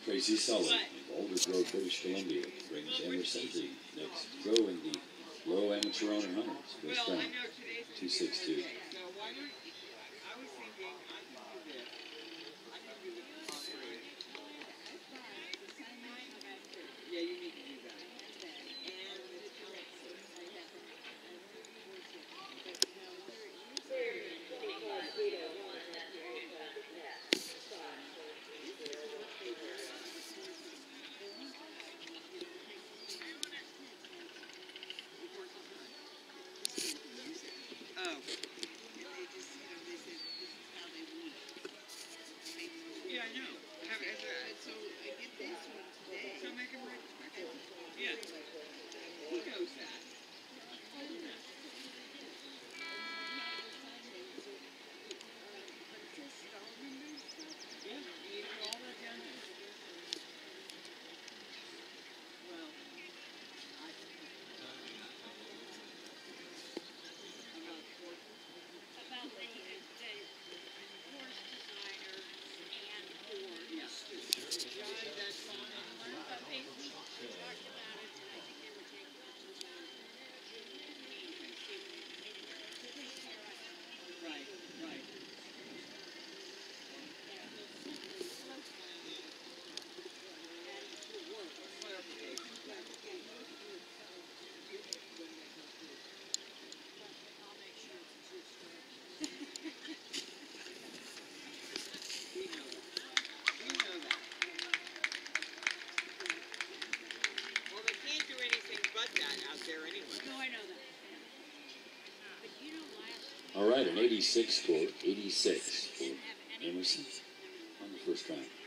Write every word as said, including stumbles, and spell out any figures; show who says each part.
Speaker 1: Tracy Sullivan of Alder Grove, British Columbia, brings Emerson the next go in the low amateur honor hunters. First round, two six two.
Speaker 2: Yeah, I know. Have, as a, so I get this one today. So make him respectful. Yeah. He knows that. Yeah, you need all that down there. Well, I
Speaker 3: about the, the course designers and boards.
Speaker 2: yeah. John, that's fine.
Speaker 3: But they, we talked about it, and I think they were taking all the time.
Speaker 2: Right, right. There anyway.
Speaker 3: No, I know that. But you know, last
Speaker 1: All right, an eighty-six score, eighty-six for Emerson on the first round.